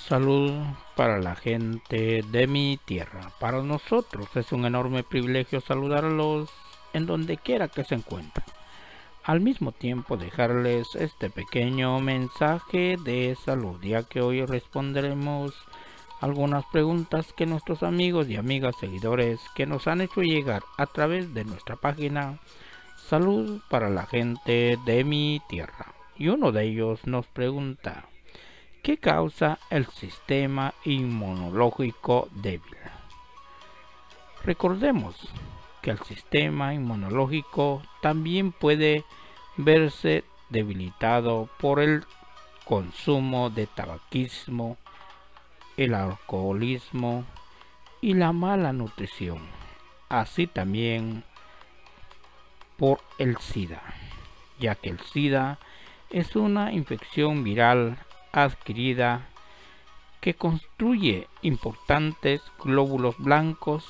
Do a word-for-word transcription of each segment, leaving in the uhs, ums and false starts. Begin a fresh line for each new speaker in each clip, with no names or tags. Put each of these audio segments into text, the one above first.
Salud para la gente de mi tierra. Para nosotros es un enorme privilegio saludarlos en donde quiera que se encuentren. Al mismo tiempo dejarles este pequeño mensaje de salud, ya que hoy responderemos algunas preguntas que nuestros amigos y amigas seguidores que nos han hecho llegar a través de nuestra página Salud para la gente de mi tierra. Y uno de ellos nos pregunta: ¿qué causa el sistema inmunológico débil? Recordemos que el sistema inmunológico también puede verse debilitado por el consumo de tabaquismo, el alcoholismo y la mala nutrición, así también por el SIDA, ya que el SIDA es una infección viral adquirida que construye importantes glóbulos blancos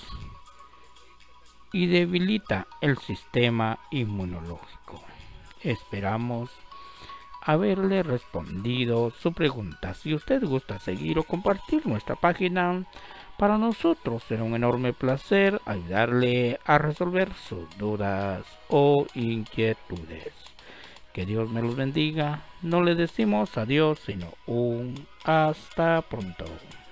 y debilita el sistema inmunológico. Esperamos haberle respondido su pregunta. Si usted gusta seguir o compartir nuestra página, para nosotros será un enorme placer ayudarle a resolver sus dudas o inquietudes. Que Dios me los bendiga. No le decimos adiós, sino un hasta pronto.